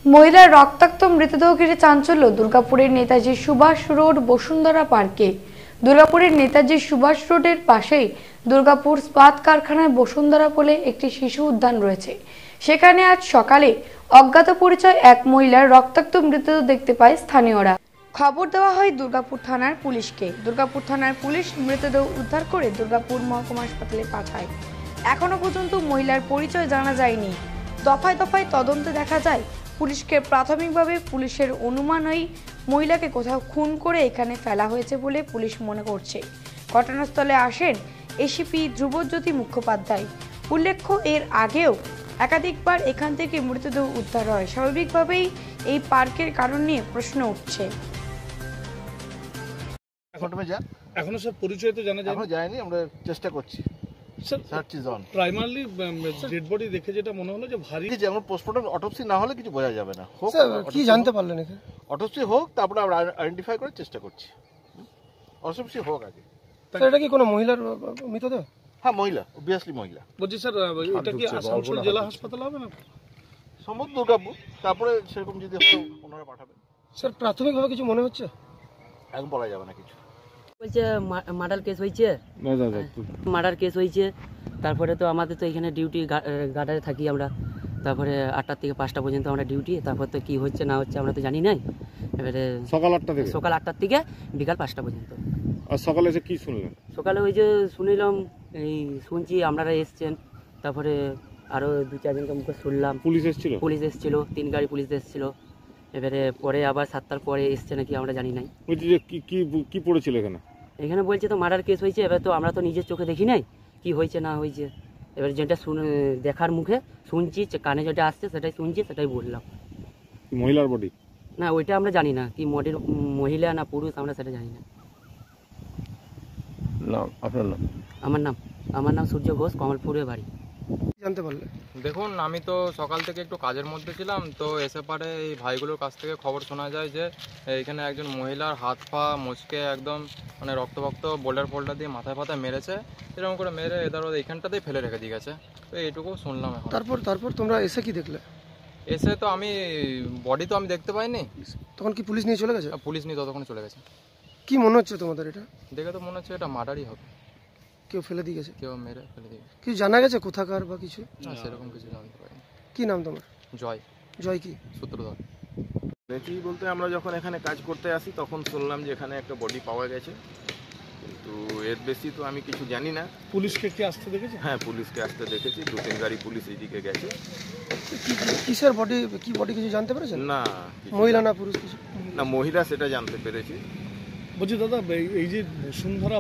মহিলার রক্তাক্ত মৃতদেহ ঘিরে চাঞ্চল্য দুর্গাপুরের নেতাজি সুভাষ রোড বসুন্ধরা পার্কে। দুর্গাপুরের নেতাজি সুভাষ রোডের পাশেই দুর্গাপুর ইস্পাত কারখানায় বসুন্ধরা বলে একটি শিশু উদ্যান রয়েছে। সেখানে আজ সকালে অজ্ঞাত পরিচয় এক মহিলার রক্তাক্ত মৃতদেহ দেখতে পায় স্থানীয়রা। খবর দেওয়া হয় দুর্গাপুর থানার পুলিশকে। দুর্গাপুর থানার পুলিশ মৃতদেহ উদ্ধার করে দুর্গাপুর মহকুমা হাসপাতালে পাঠায়। এখনো পর্যন্ত মহিলার পরিচয় জানা যায়নি। দফায় দফায় তদন্তে দেখা যায় পুলিশকে প্রাথমিকভাবে পুলিশের অনুমান ওই মহিলাকে কোথাও খুন করে এখানে ফেলা হয়েছে বলে পুলিশ মনে করছে। ঘটনাস্থলে আসেন এসিপি ধ্রুবজ্যোতি মুখোপাধ্যায়। উল্লেখ্য, এর আগেও একাধিকবার এখান থেকে মৃতদেহ উদ্ধার হয়। স্বাভাবিকভাবেই এই পার্কের কারণ নিয়ে প্রশ্ন উঠছে। এখনো সব পরিচয় তো জানা যায়নি, আমরা চেষ্টা করছি। প্রাইমারলি ডেড বডি দেখে যেটা মনে হলো যে ভারী, যেমন পোস্টমর্টম অটোপসি না হলে কিছু বোঝা যাবে না। কি জানতে পারলেন এখানে? অটোপসি হোক, তারপরে আমরা আইডেন্টিফাই করার চেষ্টা করছি। অটোপসি হোক আগে। এটা কি কোনো মহিলার মৃতদেহ? হ্যাঁ, মহিলা, অবভিয়াসলি মহিলা। বলছি স্যার, এটা কি আসানসোল জেলা হাসপাতাল হবে না? সম্ভবত দুর্গাপুর, তারপরে সেরকম যদি হয় ওনারা পাঠাবেন। স্যার, প্রাথমিকভাবে কিছু মনে হচ্ছে? এখন বলা যাবে না কিছু। বলছে মার্ডার কেস হয়েছে, মার্ডার কেস হয়েছে। তারপরে তো আমাদের তো এখানে ডিউটি গার্ডারে থাকি আমরা। তারপরে 8টা থেকে 5টা পর্যন্ত আমরা ডিউটি। তারপর তো কি হচ্ছে না হচ্ছে আমরা তো জানি নাই। এবারে সকাল 8টা থেকে বিকাল 5টা পর্যন্ত। আর সকালে এসে কি শুনলেন? সকালে ওই যে শুনলাম, শুনছি আপনারা এসছেন। তারপরে আরও 2-4 জনকে মুখে শুনলাম পুলিশ এসেছিল 3 গাড়ি পুলিশ এসেছিল। এবারে পরে আবার 7টার পরে এসছে নাকি আমরা জানি নাই। কি পড়েছিল এখানে বলছে তো মার্ডার কেস হয়েছে। এবার তো আমরা তো নিজের চোখে দেখি নাই কি হয়েছে না হয়েছে। এবার যেটা দেখার মুখে শুনছি, কানে যেটা আসছে সেটাই শুনছি, সেটাই বললাম। মহিলার বডি না, ওইটা আমরা জানি না কি মহিলা না পুরুষ, আমরা সেটা জানি না। আপনার নাম? আমার নাম সূর্য ঘোষ, কমলপুরে বাড়ি। জানতে পারলে? দেখুন, আমি তো সকাল থেকে একটু কাজের মধ্যে ছিলাম, তো এসে পারে এই ভাইগুলোর কাছ থেকে খবর শোনা যায় যে এখানে একজন মহিলার হাত পা মুচকে একদম মানে রক্ত বোল্ডার দিয়ে মাথায় মেরেছে। এরকম করে মেরে এইখানটাতেই ফেলে রেখে দিয়ে গেছে। তো এইটুকু শুনলাম এখন। তারপর তোমরা এসে কি দেখলে? এসে তো আমি বডি তো আমি দেখতে পাইনি। তখন কি পুলিশ নিয়ে চলে গেছে? পুলিশ নিয়ে ততক্ষণ চলে গেছে। কি মনে হচ্ছে তোমাদের? এটা দেখে তো মনে হচ্ছে এটা মার্ডারই হবে। কেউ ফেলে দিয়ে গেছে? কেউ মেরে ফেলে দিয়ে গেছে। কিছু জানা গেছে কোথাকার বা কিছু? না, সেরকম কিছু জানতে পারিনি। কি নাম তোমার? জয় কি সূত্রধর। দেখি বলতে আমরা যখন এখানে কাজ করতে আসি তখন শুনলাম যে এখানে একটা বডি পাওয়া গেছে, কিন্তু এর বেশি তো আমি কিছু জানি না। পুলিশকে কি আসতে দেখেছি? হ্যাঁ, পুলিশকে আসতে দেখেছি। 2-3 গাড়ি পুলিশ এইদিকে গেছে। কিসের বডি? কি বডি কিছু জানতে পেরেছেন? না, মহিলা না পুরুষ কিছু? না, মহিলা, সেটা জানতে পেরেছি। বলছি দাদা, এই যে বসুন্ধরা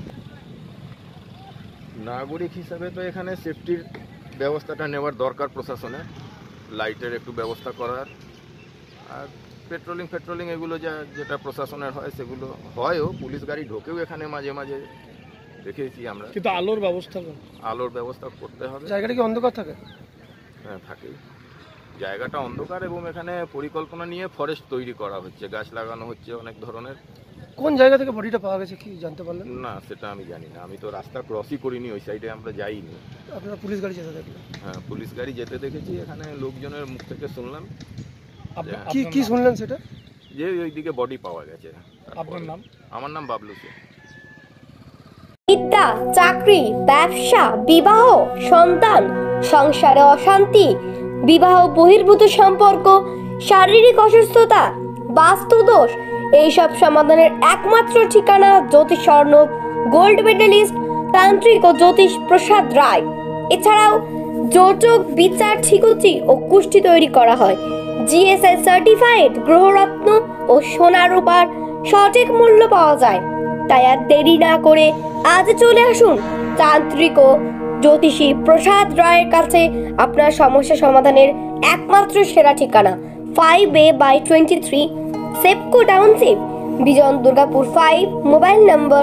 নাগরিক হিসাবে তো এখানে সেফটির ব্যবস্থাটা নেওয়ার দরকার প্রশাসনের। লাইটের একটু ব্যবস্থা করার, আর পেট্রোলিং এগুলো যেটা প্রশাসনের হয় সেগুলো হয়ও। পুলিশ গাড়ি ঢোকেও এখানে মাঝে মাঝে দেখেছি আমরা, কিন্তু আলোর ব্যবস্থা করতে হবে। জায়গাটা কি অন্ধকার থাকে? হ্যাঁ, থাকে। জায়গাটা অন্ধকার, এবং এখানে পরিকল্পনা নিয়ে ফরেস্ট তৈরি করা হচ্ছে, গাছ লাগানো হচ্ছে অনেক ধরনের। কোন জায়গা থেকে বডিটা পাওয়া গেছে কি জানতে পারলেন? না, সেটা আমি জানি না। আমি তো রাস্তা ক্রসই করিনি, ওই সাইডে আমরা যাইনি। আপনারা পুলিশ গাড়ি যেতে দেখলেন? হ্যাঁ, পুলিশ গাড়ি যেতে দেখেছি। এখানে লোকজনের মুখ থেকে শুনলাম। কি শুনলেন সেটা? যে ওইদিকে বডি পাওয়া গেছে। আপনার নাম? আমার নাম বাবলু সেন। বিদ্যা, চাকরি, ব্যবসা, বিবাহ, সন্তান, সংসারে অশান্তি, বিবাহ বহির্ভূত সম্পর্ক, শারীরিক অসুস্থতা, বাস্তুদোষ, এইসব সমাধানের একমাত্র ঠিকানা জ্যোতিষ স্বর্ণব গোল্ড মেডেলিস্ট তান্ত্রিক ও জ্যোতিষ প্রসাদ রায়। এছাড়াও যোজক, বিচার, ঠিকুচি ও কুষ্টি তৈরি করা হয়। জিএসআই সার্টিফাইড গ্রহরত্ন ও সোনা রূপার সঠিক মূল্য পাওয়া যায়। তাই আর দেরি না করে আজ চলে আসুন তান্ত্রিক ও জ্যোতিষী প্রসাদ রায়ের কাছে। আপনার সমস্যা সমাধানের একমাত্র সেরা ঠিকানা 5A/23 SEPCO township, Bijan, Durgapur 5। Mobile number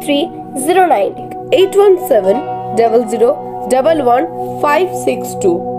8967696309 81700111562।